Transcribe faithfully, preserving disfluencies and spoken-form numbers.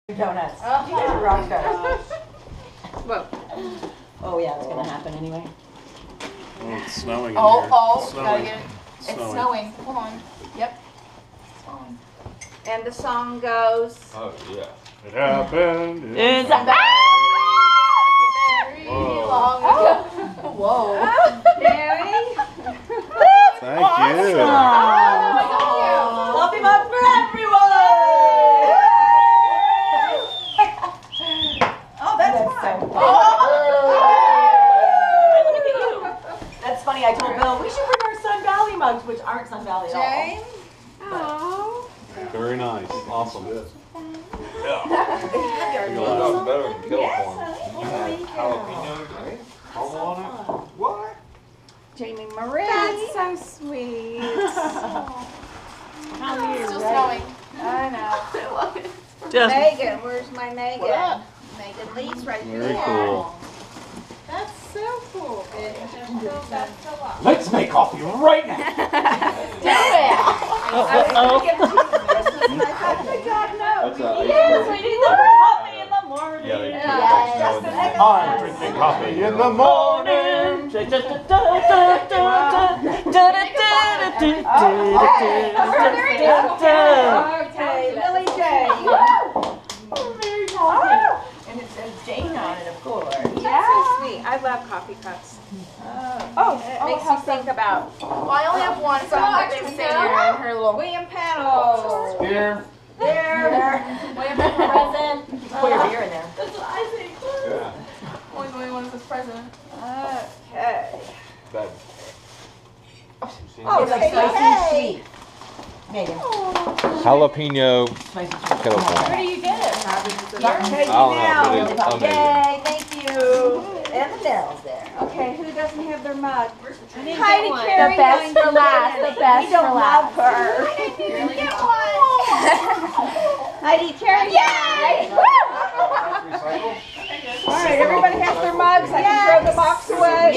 Donuts. Uh, you guys are rock stars. Whoa. Oh yeah, it's gonna happen anyway. Oh, it's snowing in Oh, here. oh, It's gotta snowing. get it. It's Snowing. snowing. Hold on. Yep. It's snowing. And the song goes. Oh yeah. It happened. It's a a Very Whoa. long ago. Whoa. Mary. Thank you. Oh, Fluffy mug for everyone! Oh, that's, that's fun. So oh. Look at you. That's funny. I told Bill we should bring our Sun Valley mugs, which aren't Sun Valley at all. James. Oh. Very nice. Awesome. That was better than California. Jalapeno, all on it. What? Jamie Marie. That's so sweet. How are you? Still snowing. I know. I love it. Just Megan, where's my Megan? What up? Megan Lee's right Very there. cool. That's so cool. It just feels that so up. Let's make coffee right now. Do it. oh, oh. God knows. That's a Yes, we need the coffee in the morning. Yeah, they put Yes. that snow in there. I'm drinking coffee in the morning. Okay, Lily J. And it says Jane on it, of course. Yeah. So sweet. I love coffee cups. Oh, It makes you think about Well, I only have one, so I'm not going to say you're in her little. William Panel. Here. There. Way up in the present. put your beer in there. That's what I think. Yeah. Only the only one that's present. Okay. That. Oh, It's like hey, spicy hey. sweet. Megan. Jalapeno Spicy kettle sweet. corn. Where do you get it? Not Peggy I don't know, now. but it's amazing. Yay, thank you. And the bells there. Okay, who doesn't have their mug? didn't Heidi get one. Carey. The best going for to last, win. the best We don't for love last. her. Really? Get one. Heidi Carey. Yay! All right, everybody has their mugs. I can throw the box away.